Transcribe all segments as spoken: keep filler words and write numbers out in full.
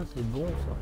c'est bon ça.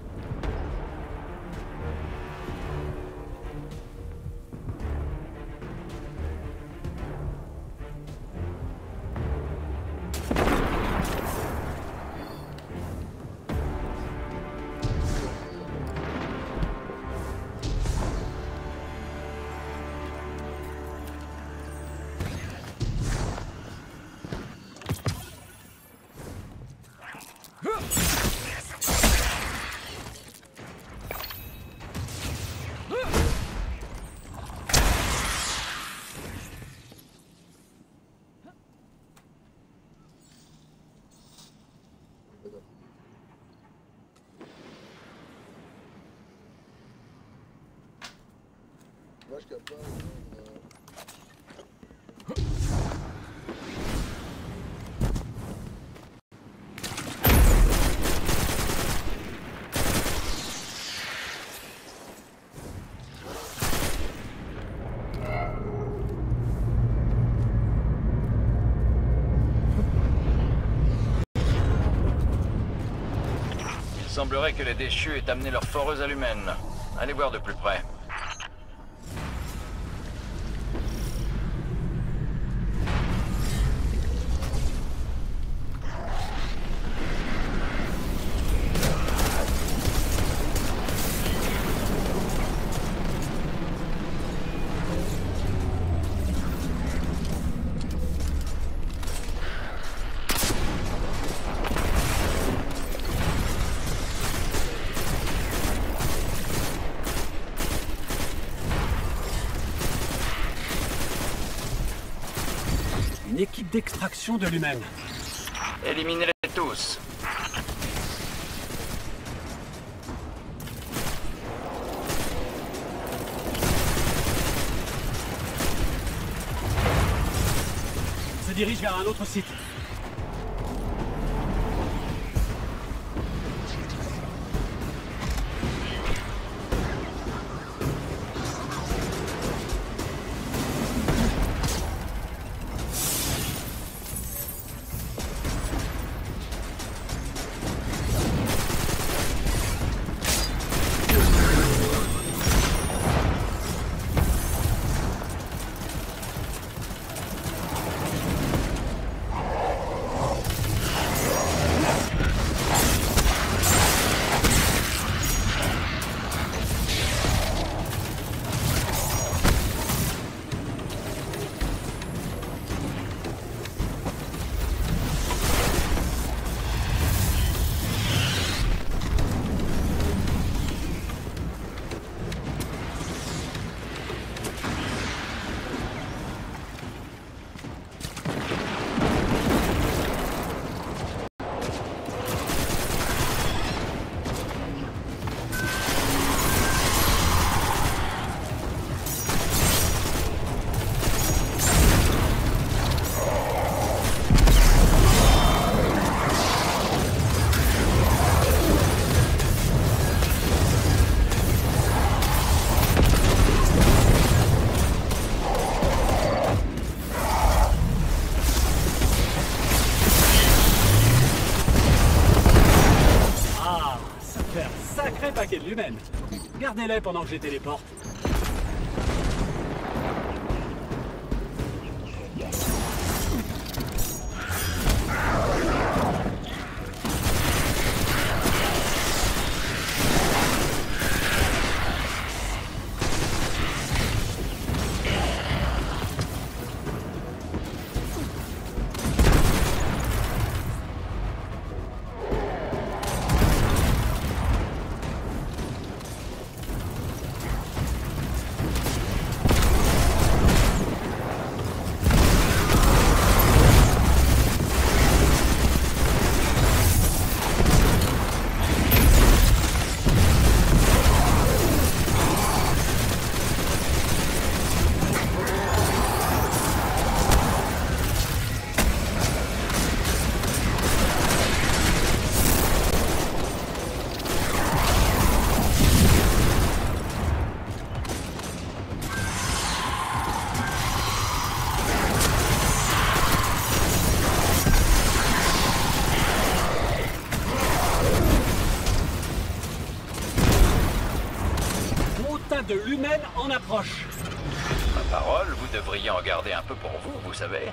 Vache qui a pas. Il semblerait que les déchus aient amené leur foreuse à l'humaine. Allez voir de plus près. Une équipe d'extraction de l'humaine. Éliminez-les tous. Se dirige vers un autre site. Sacré paquet de l'humaine. Gardez-les pendant que je les téléporte. de l'humaine en approche. Ma parole, vous devriez en garder un peu pour vous, vous savez.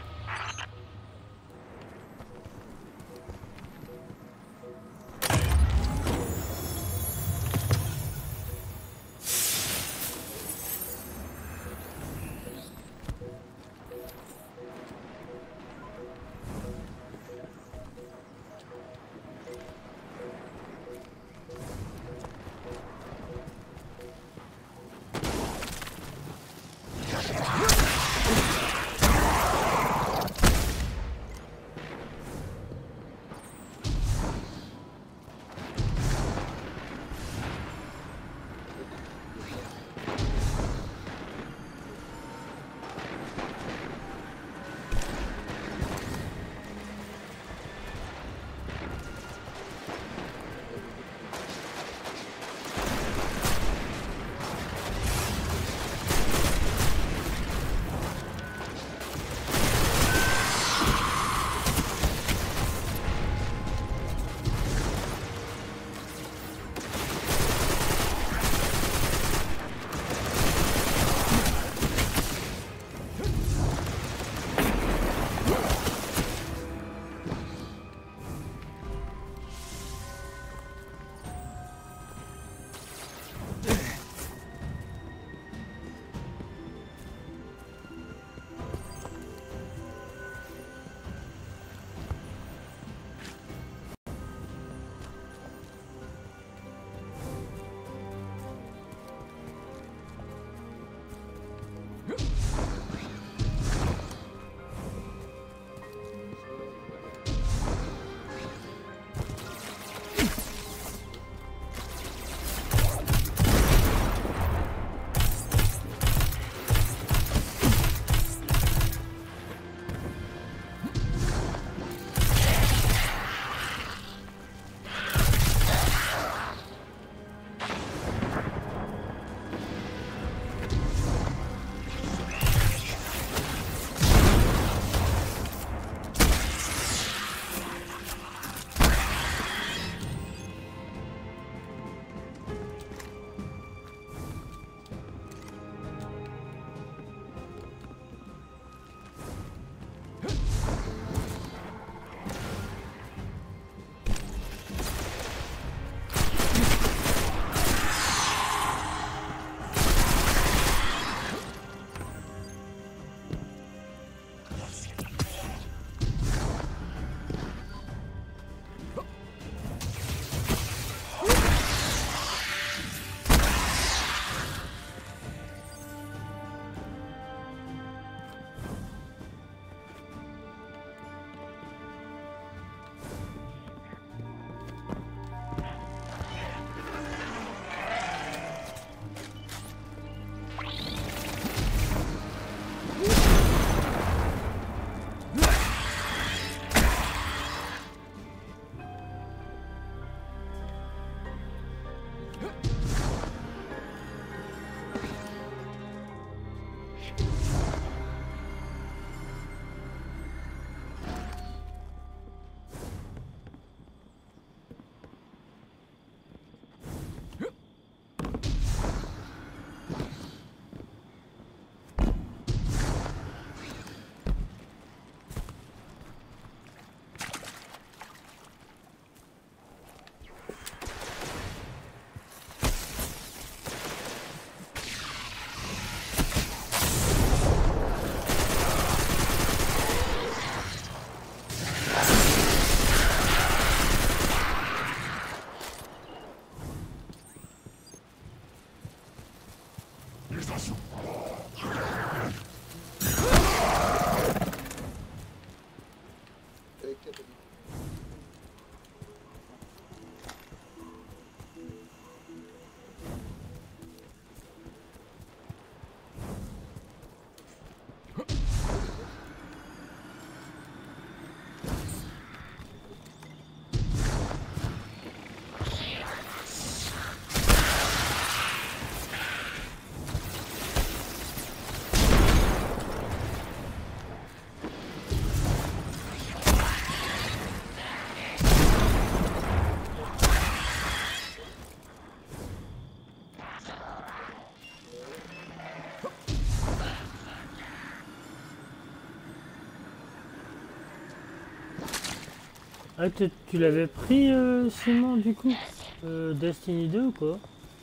Ah, tu, tu l'avais pris, euh, Simon, du coup euh, Destiny deux ou quoi?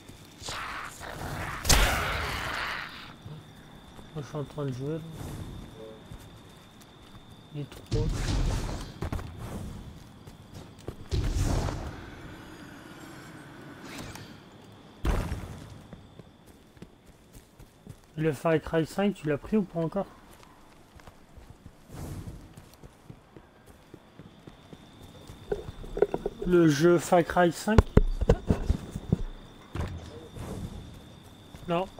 Moi, je suis en train de jouer, là. Il est trop... Le Far Cry cinq, tu l'as pris ou pas encore? Le jeu Far Cry cinq? Non.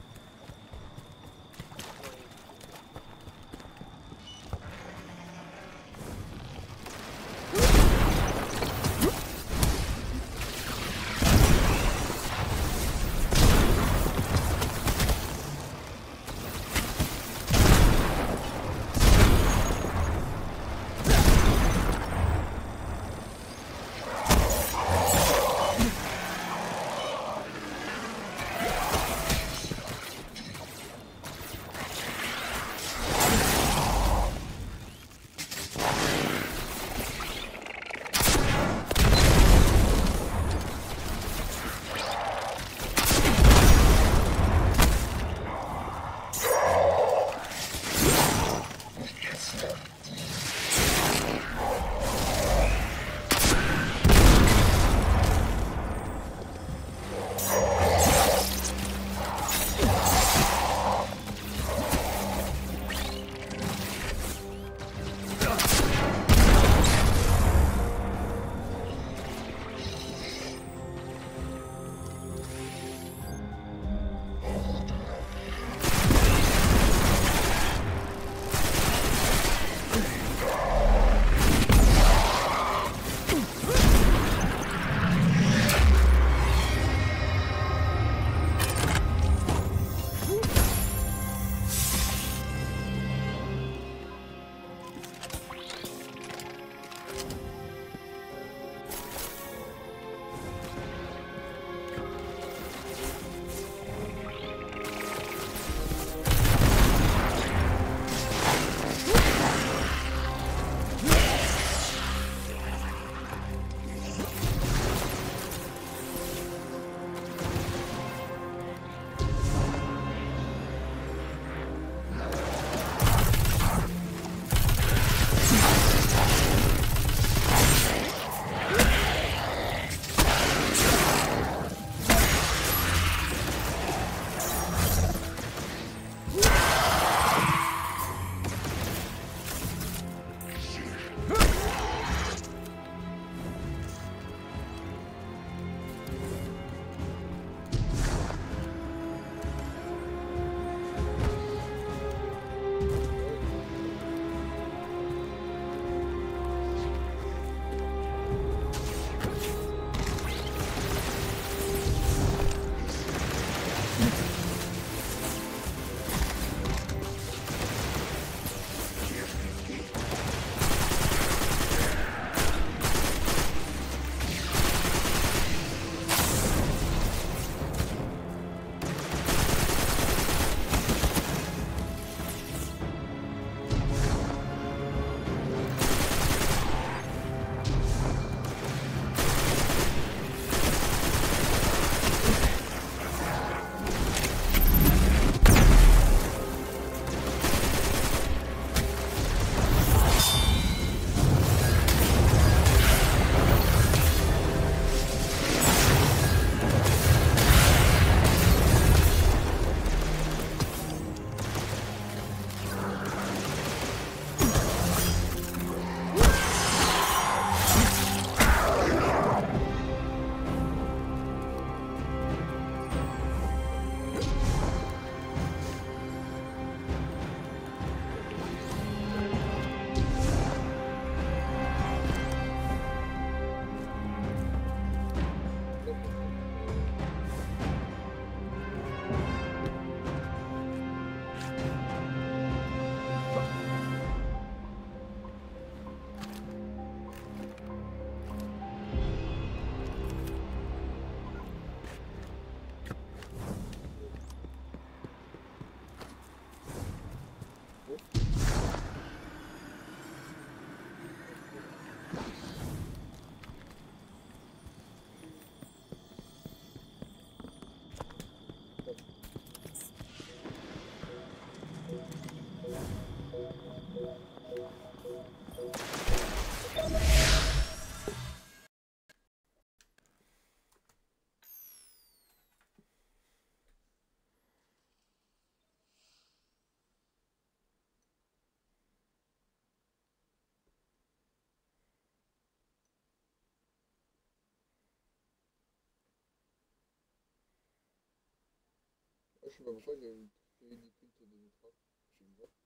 je sais pas pourquoi j'ai fait des cultes de Mitra. Je sais pas.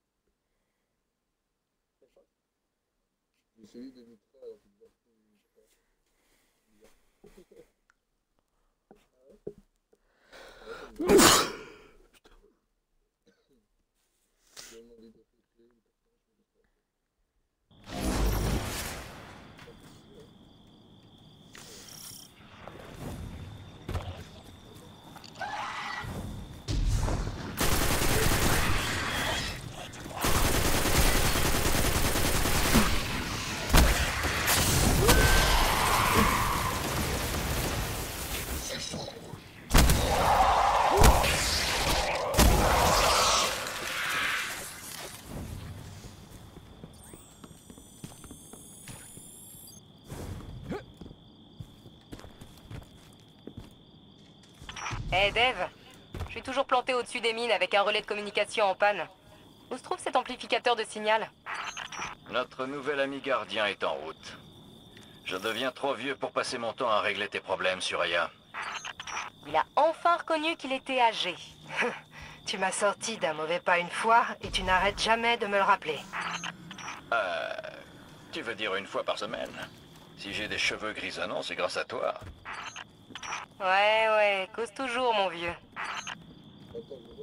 J'ai celui de Mitra alors que je vois Mitra. Bizarre. Ah ouais? J'ai demandé de faire clé ou Hé hey Dave, je suis toujours planté au-dessus des mines avec un relais de communication en panne. Où se trouve cet amplificateur de signal? Notre nouvel ami gardien est en route. Je deviens trop vieux pour passer mon temps à régler tes problèmes, Suraya. Il a enfin reconnu qu'il était âgé. Tu m'as sorti d'un mauvais pas une fois et tu n'arrêtes jamais de me le rappeler. Euh... Tu veux dire une fois par semaine? Si j'ai des cheveux grisonnants, c'est grâce à toi. Ouais, ouais, cause toujours, mon vieux. attends, je vois.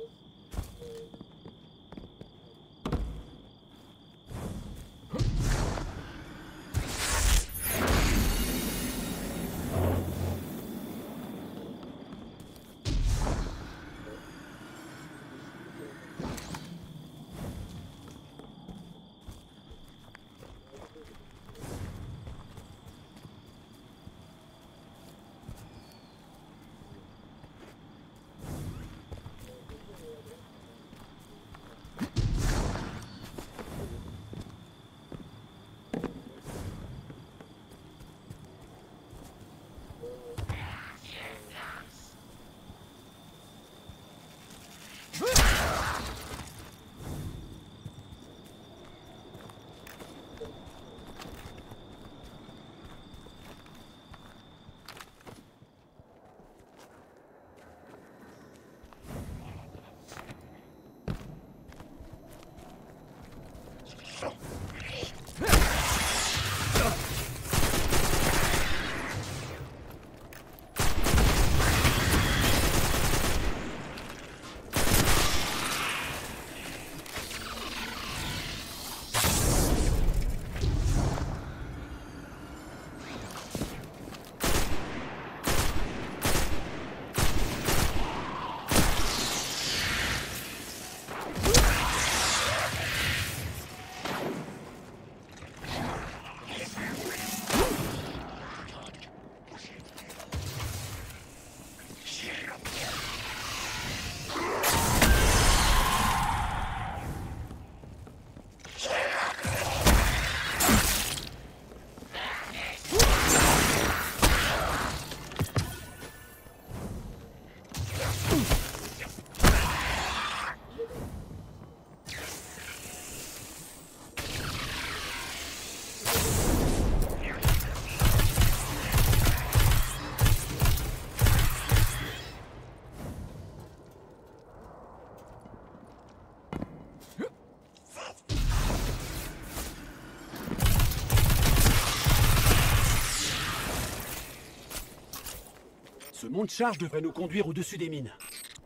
Ce monte charge devrait nous conduire au-dessus des mines.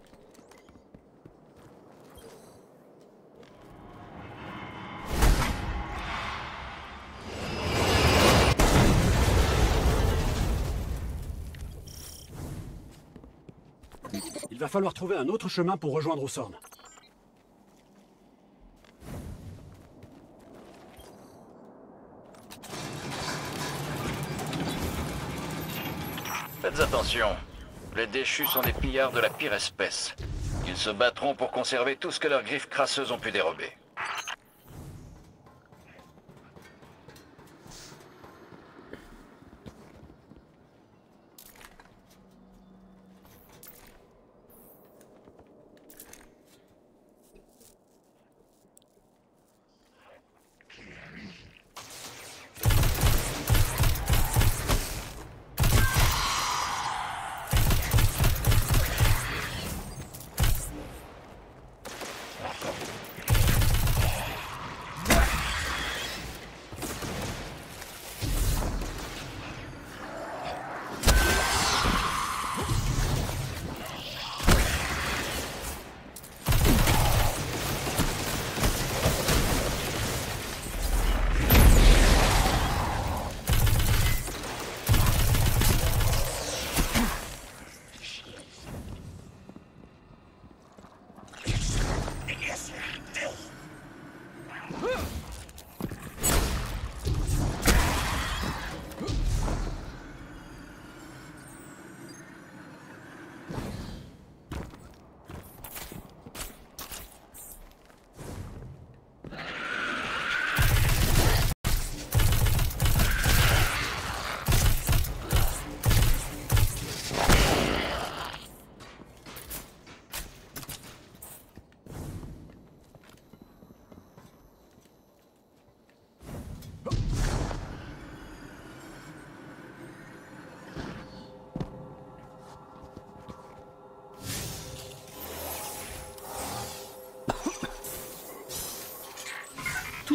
Il va falloir trouver un autre chemin pour rejoindre Osorn. Faites attention. Les déchus sont des pillards de la pire espèce. Ils se battront pour conserver tout ce que leurs griffes crasseuses ont pu dérober.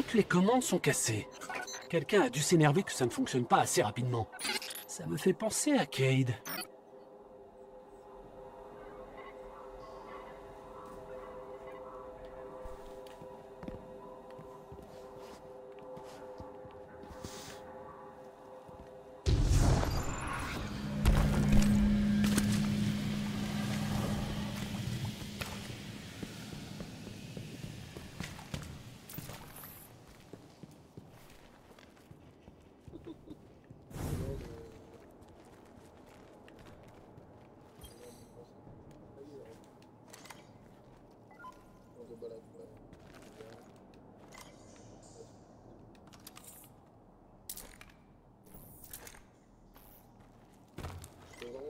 Toutes les commandes sont cassées. Quelqu'un a dû s'énerver que ça ne fonctionne pas assez rapidement. Ça me fait penser à Cayde. On se balade pas. C'est vraiment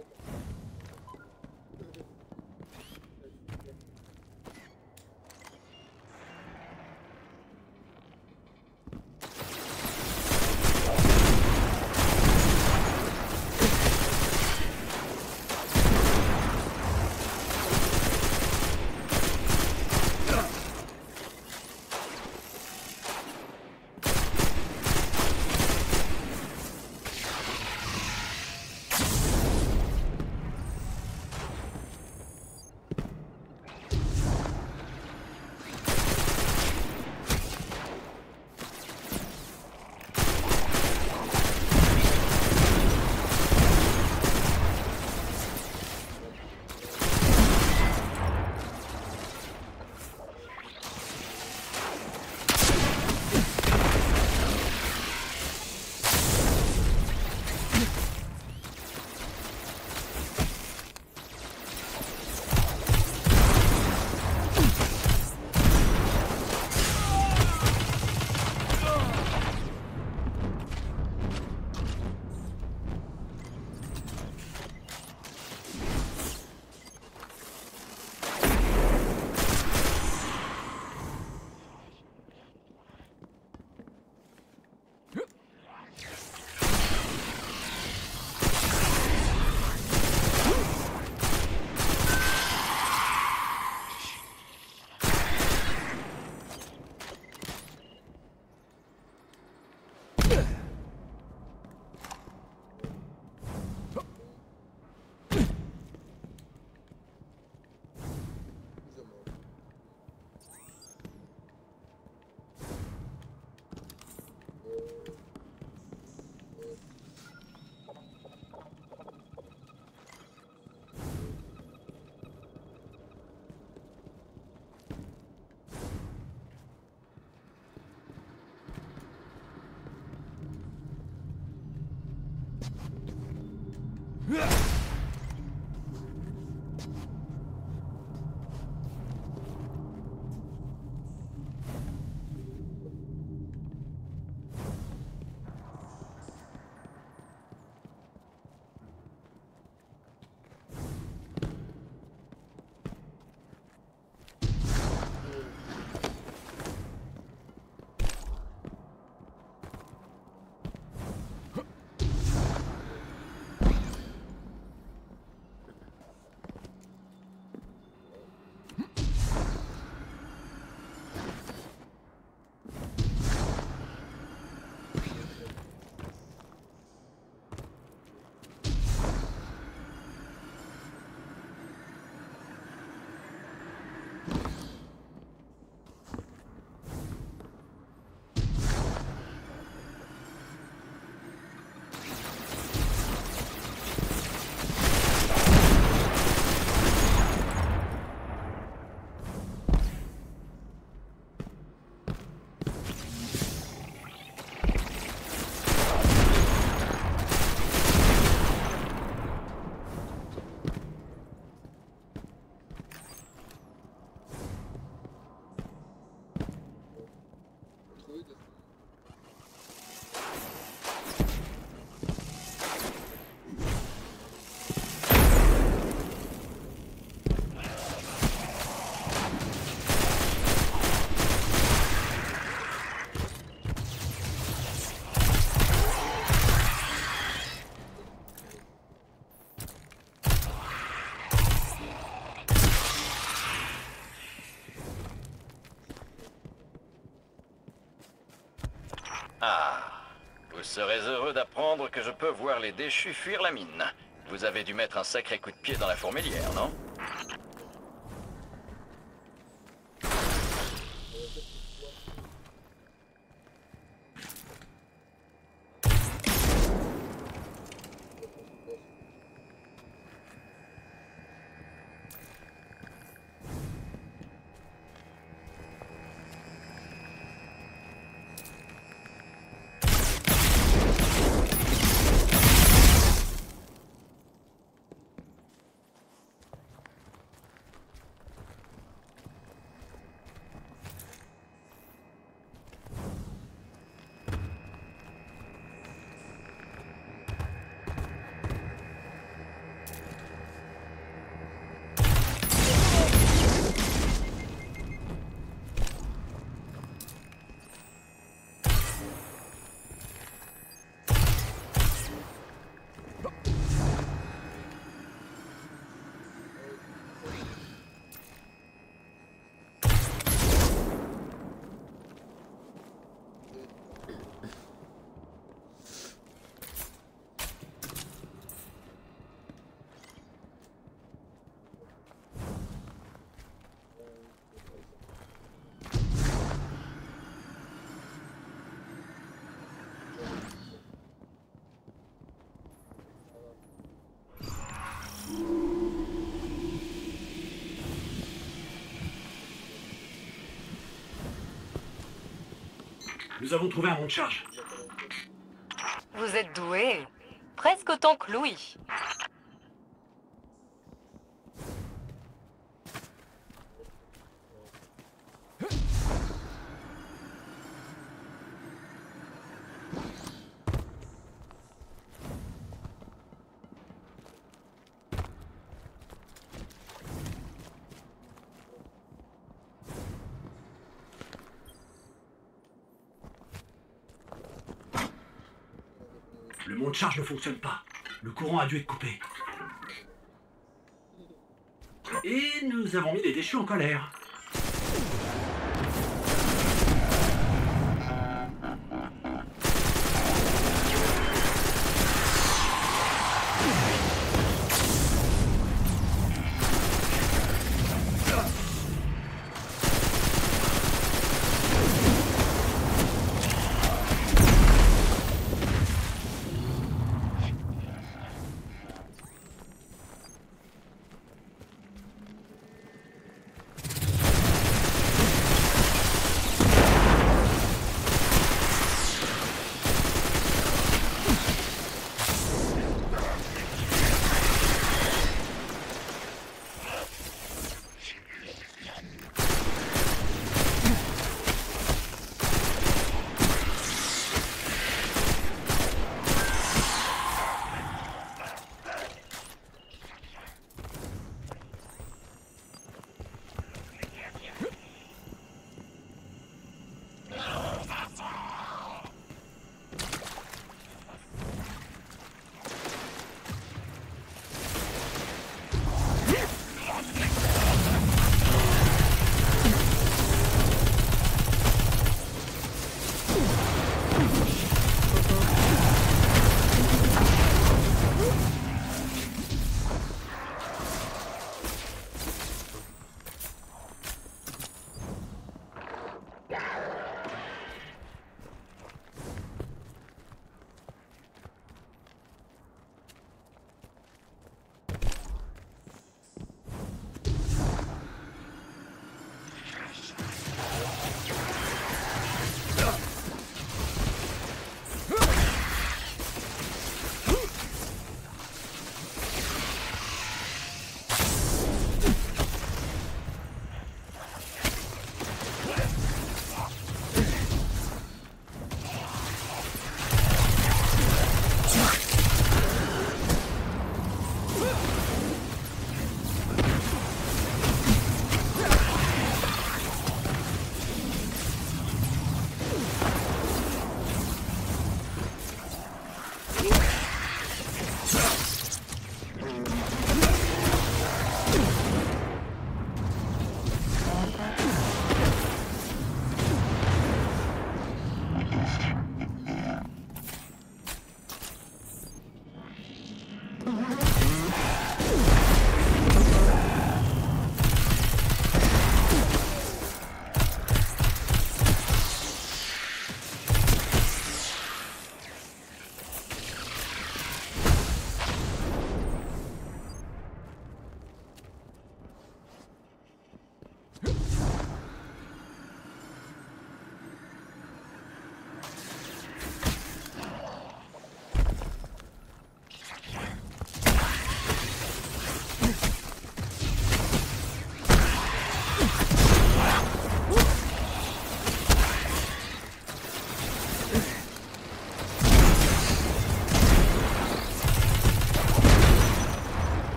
Ah, vous serez heureux d'apprendre que je peux voir les déchus fuir la mine. Vous avez dû mettre un sacré coup de pied dans la fourmilière, non? Nous avons trouvé un mont de charge. Vous êtes doué. Presque autant que Louis. Le mont de charge ne fonctionne pas. Le courant a dû être coupé. Et nous avons mis les déchus en colère.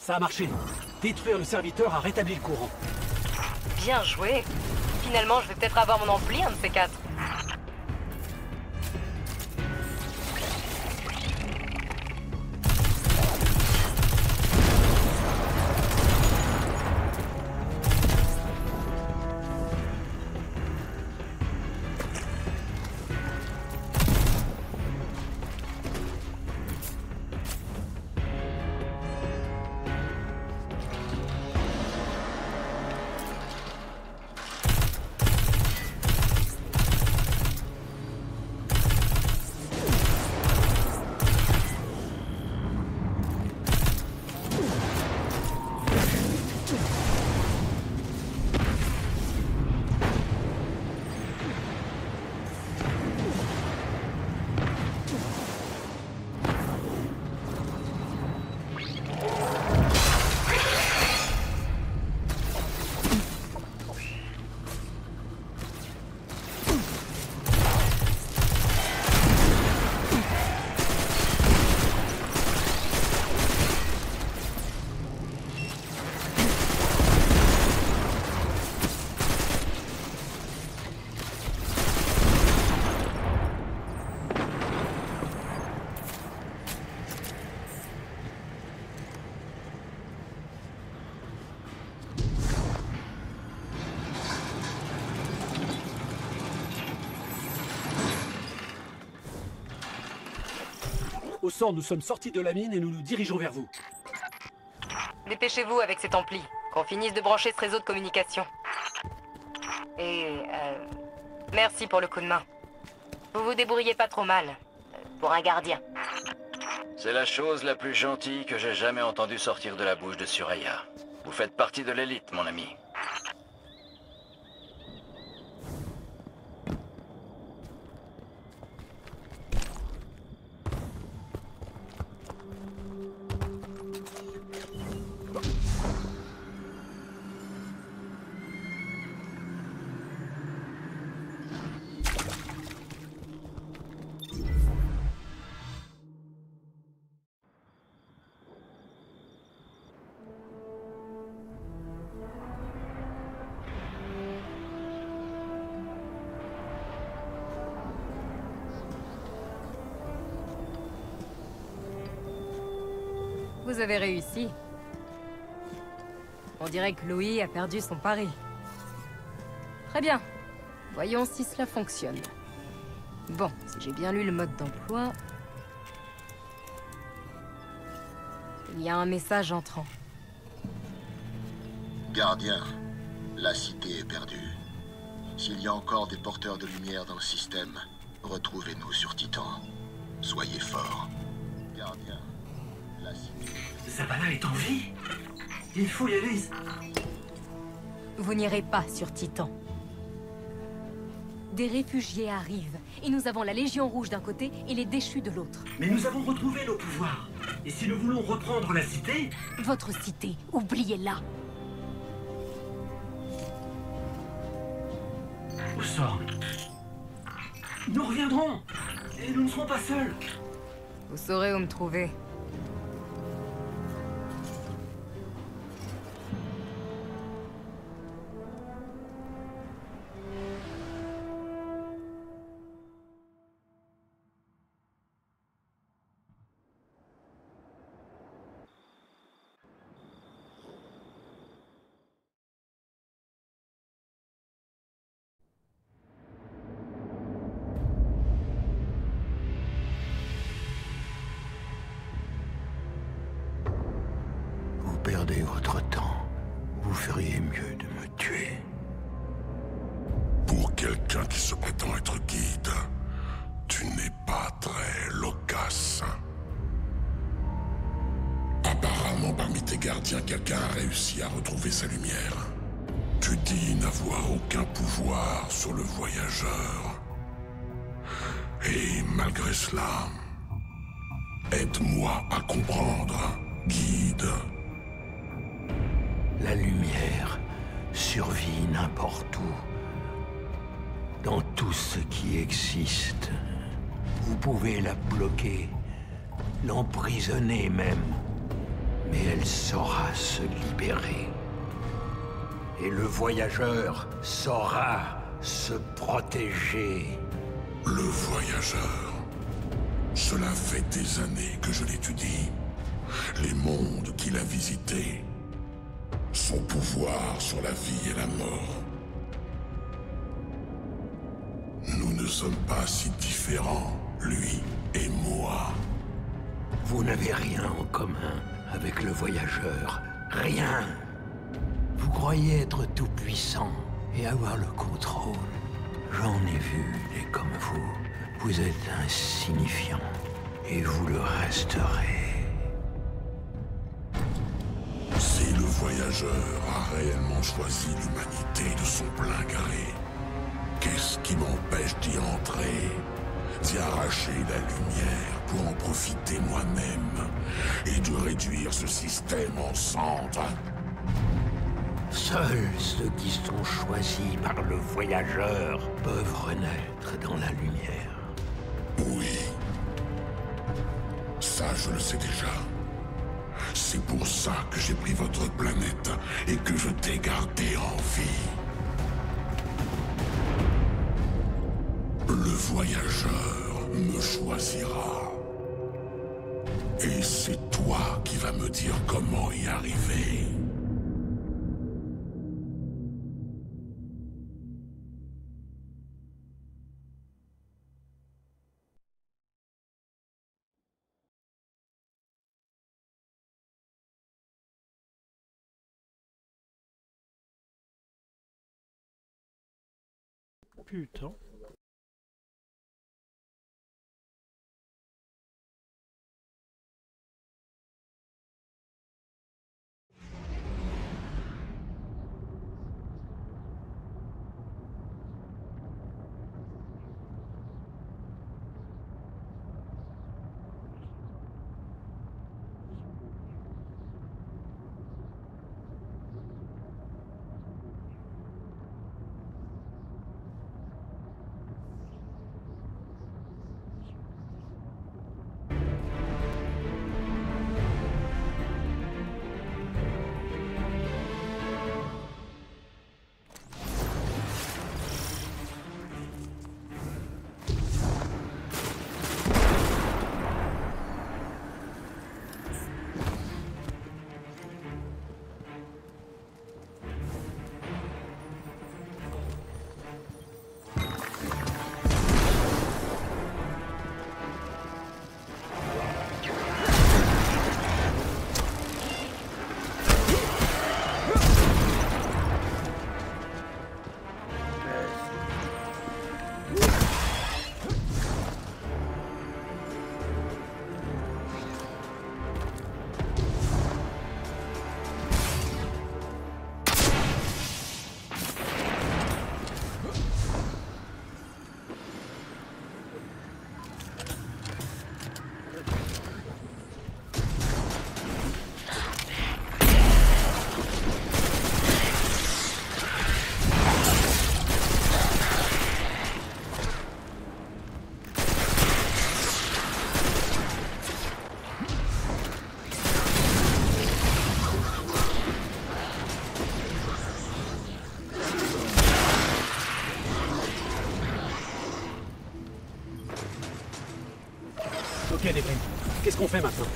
Ça a marché. Détruire le serviteur a rétabli le courant. Bien joué. Finalement, je vais peut-être avoir mon ampli, un de ces quatre. Au sang, nous sommes sortis de la mine et nous nous dirigeons vers vous. Dépêchez-vous avec cet ampli, qu'on finisse de brancher ce réseau de communication. Et... Euh, merci pour le coup de main. Vous vous débrouillez pas trop mal, euh, pour un gardien. C'est la chose la plus gentille que j'ai jamais entendue sortir de la bouche de Suraya. Vous faites partie de l'élite, mon ami. Vous avez réussi. On dirait que Louis a perdu son pari. Très bien. Voyons si cela fonctionne. Bon, si j'ai bien lu le mode d'emploi... Il y a un message entrant. Gardien, la cité est perdue. S'il y a encore des porteurs de lumière dans le système, retrouvez-nous sur Titan. Soyez forts. Gardien, la cité... Zavala est en vie? Il faut y aller. Vous n'irez pas sur Titan. Des réfugiés arrivent, et nous avons la Légion Rouge d'un côté et les déchus de l'autre. Mais nous avons retrouvé nos pouvoirs. Et si nous voulons reprendre la cité... Votre cité, oubliez-la. Au sort. Nous reviendrons. Et nous ne serons pas seuls. Vous saurez où me trouver. Perdez votre temps. Vous feriez mieux de me tuer. Pour quelqu'un qui se prétend être guide, tu n'es pas très loquace. Apparemment, parmi tes gardiens, quelqu'un a réussi à retrouver sa lumière. Tu dis n'avoir aucun pouvoir sur le voyageur. Et malgré cela, aide-moi à comprendre, guide. La lumière survit n'importe où. Dans tout ce qui existe. Vous pouvez la bloquer, l'emprisonner même. Mais elle saura se libérer. Et le voyageur saura se protéger. Le voyageur. Cela fait des années que je l'étudie. Les mondes qu'il a visités. Son pouvoir sur la vie et la mort. Nous ne sommes pas si différents, lui et moi. Vous n'avez rien en commun avec le voyageur. Rien. Vous croyez être tout-puissant et avoir le contrôle. J'en ai vu des comme vous. Vous êtes insignifiant et vous le resterez. Si le voyageur a réellement choisi l'humanité de son plein gré, qu'est-ce qui m'empêche d'y entrer, d'y arracher la lumière pour en profiter moi-même et de réduire ce système en cendres? Seuls ceux qui sont choisis par le voyageur peuvent renaître dans la lumière. Oui. Ça, je le sais déjà. C'est pour ça que j'ai pris votre planète et que je t'ai gardé en vie. Le voyageur me choisira. Et c'est toi qui vas me dire comment y arriver. Putain. Ok, Devlin. Qu'est-ce qu'on fait maintenant?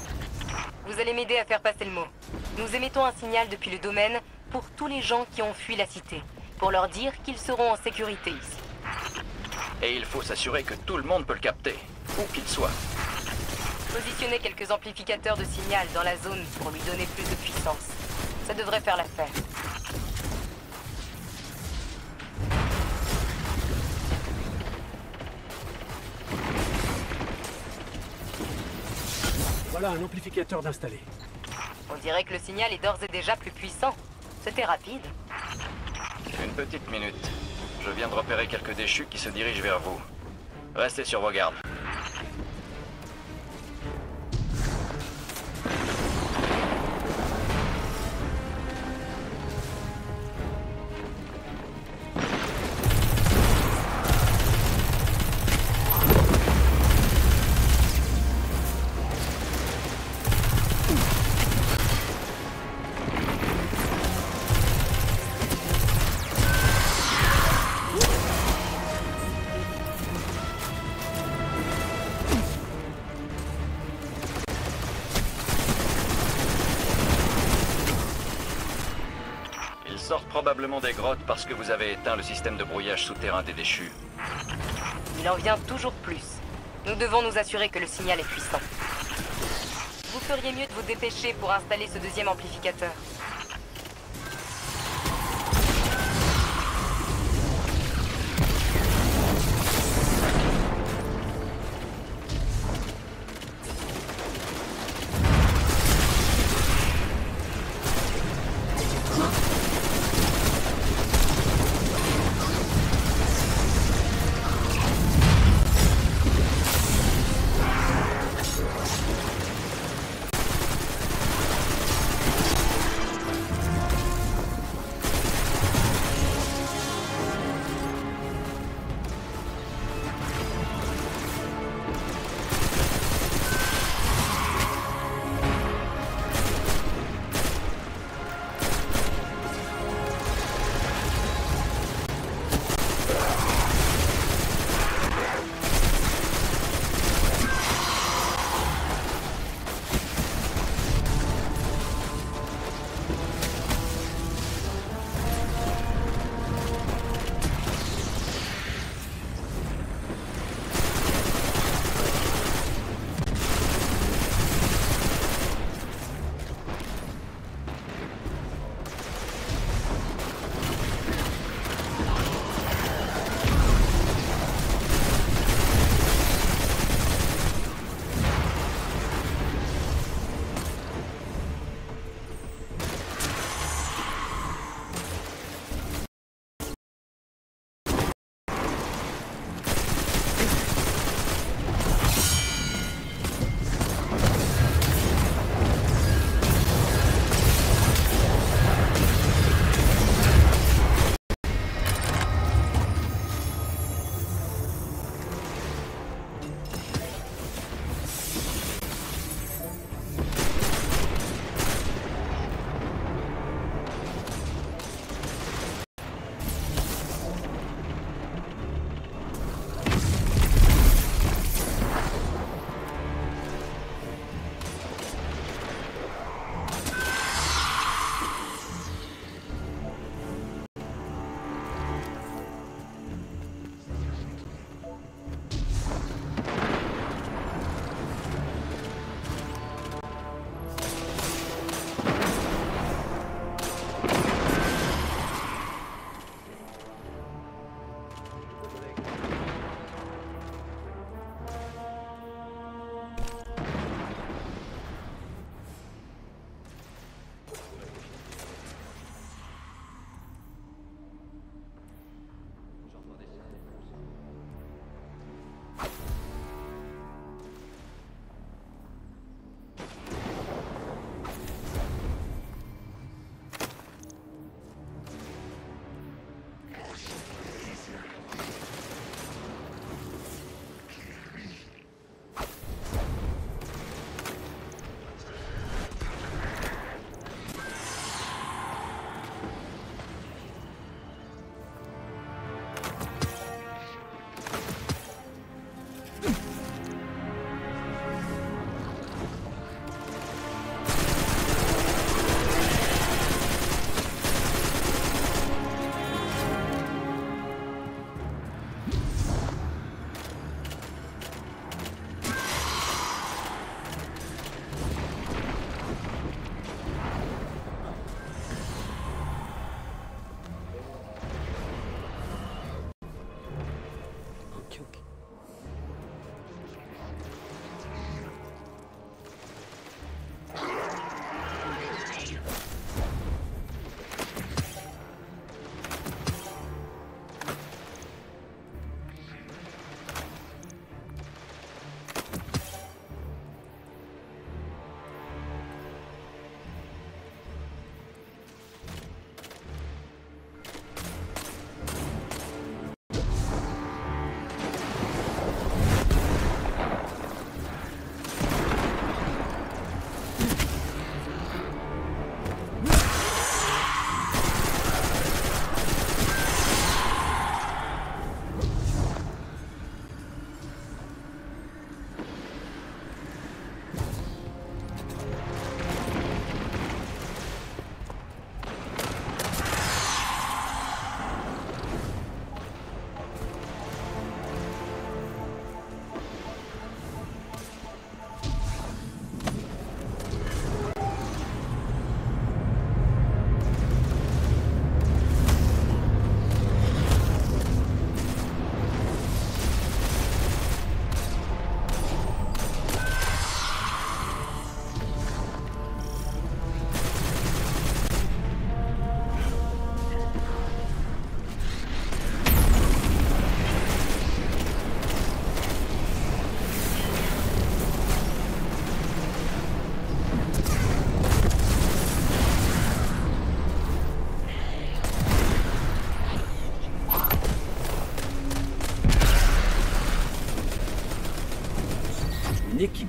Vous allez m'aider à faire passer le mot. Nous émettons un signal depuis le domaine pour tous les gens qui ont fui la cité, pour leur dire qu'ils seront en sécurité ici. Et il faut s'assurer que tout le monde peut le capter, où qu'il soit. Positionnez quelques amplificateurs de signal dans la zone pour lui donner plus de puissance. Ça devrait faire l'affaire. Voilà un amplificateur d'installer. On dirait que le signal est d'ores et déjà plus puissant. C'était rapide. Une petite minute. Je viens de repérer quelques déchus qui se dirigent vers vous. Restez sur vos gardes. sortent probablement des grottes parce que vous avez éteint le système de brouillage souterrain des déchus. Il en vient toujours plus. Nous devons nous assurer que le signal est puissant. Vous feriez mieux de vous dépêcher pour installer ce deuxième amplificateur.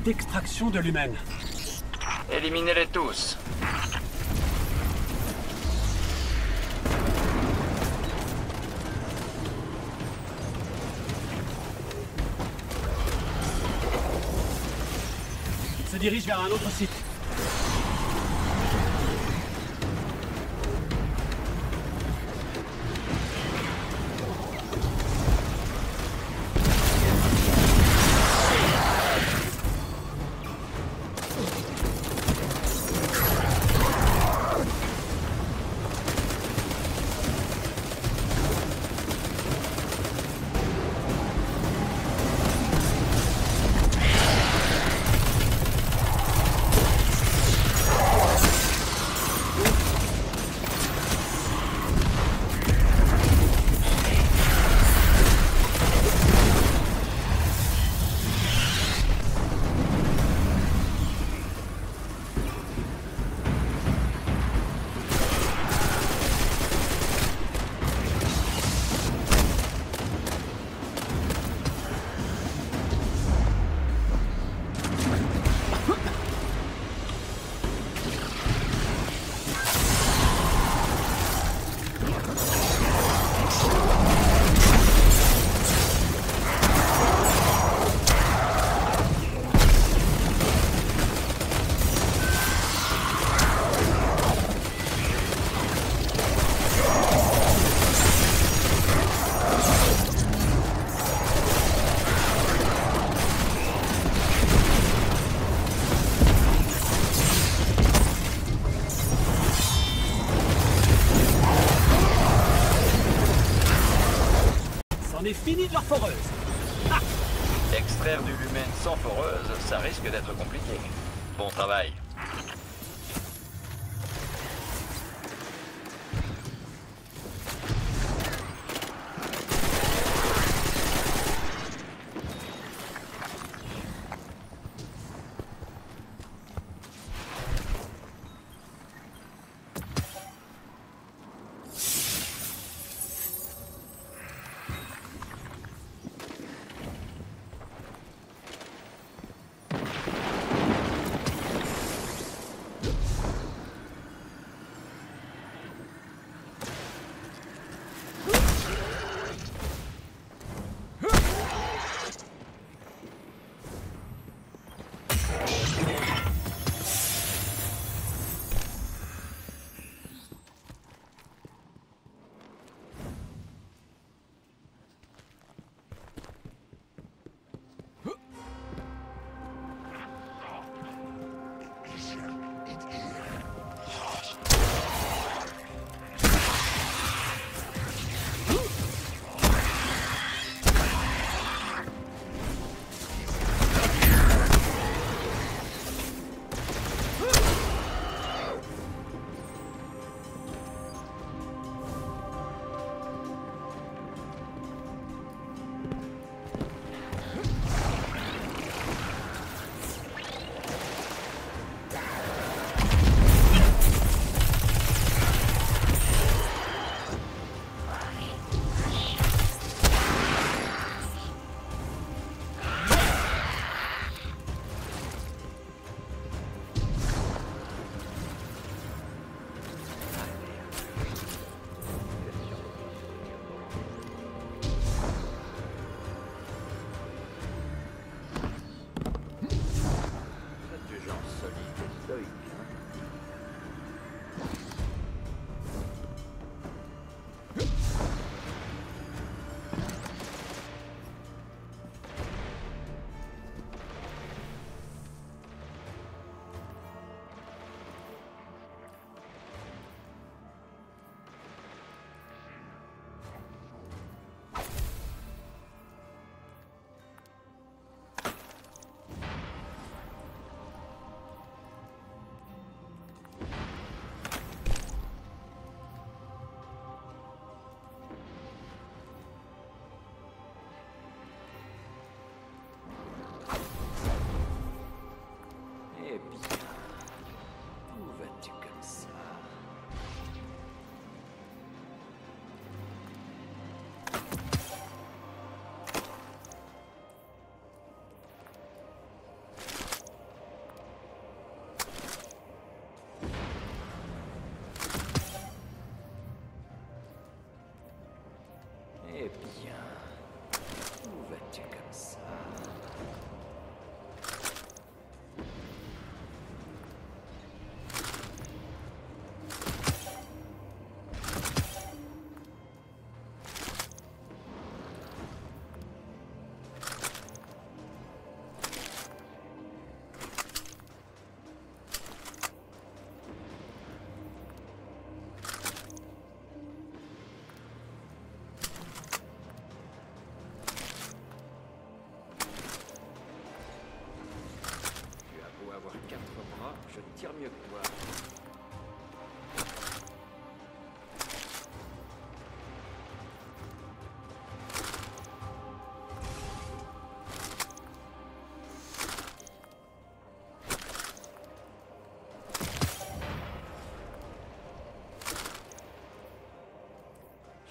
d'extraction de l'humaine. Éliminez-les tous. Il se dirige vers un autre site. On est fini de leur foreuse. Ah. Extraire du lumen sans foreuse, ça risque d'être compliqué. Bon travail.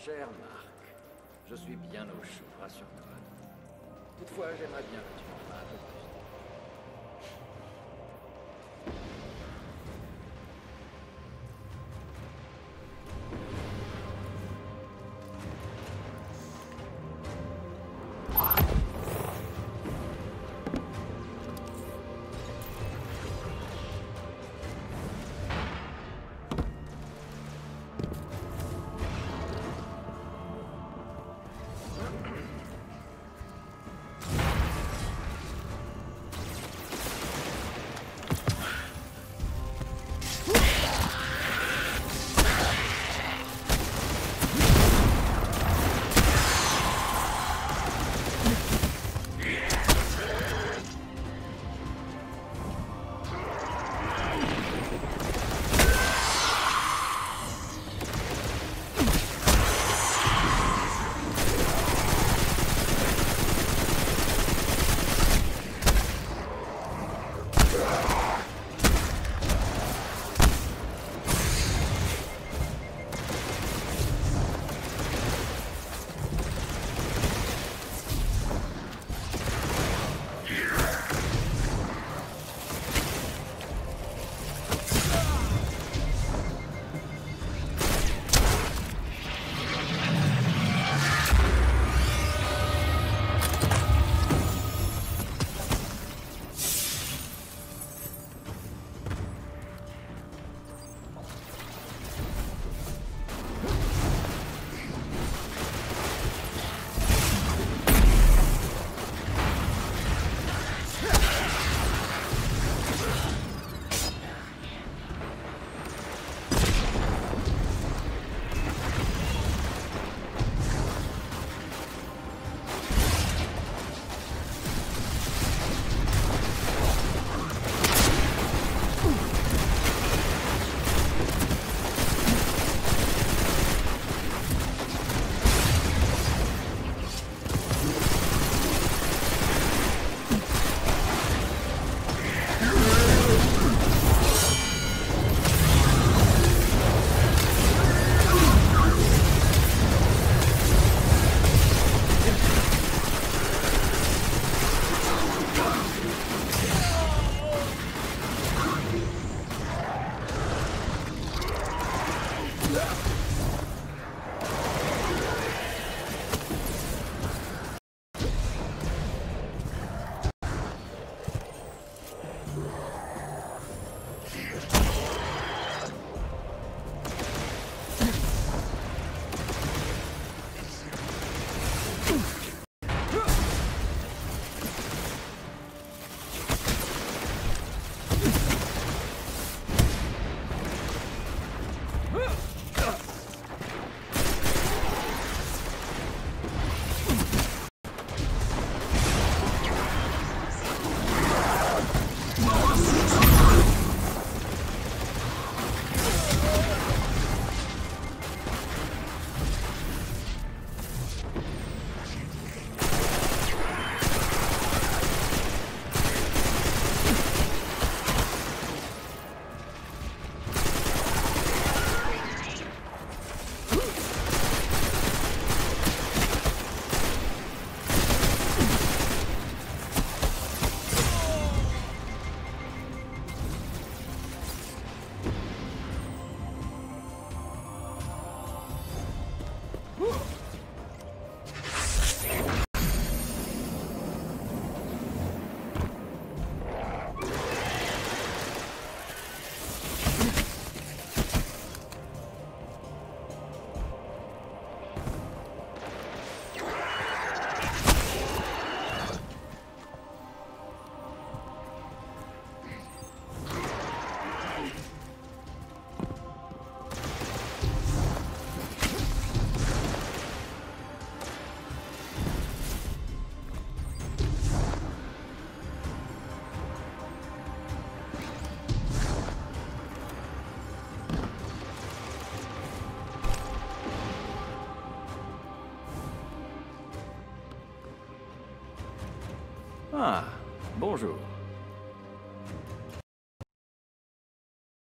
Cher Marc, je suis bien au chaud, rassure-toi. Toutefois, j'aimerais bien que tu m'en fasses un peu plus. Ah, bonjour.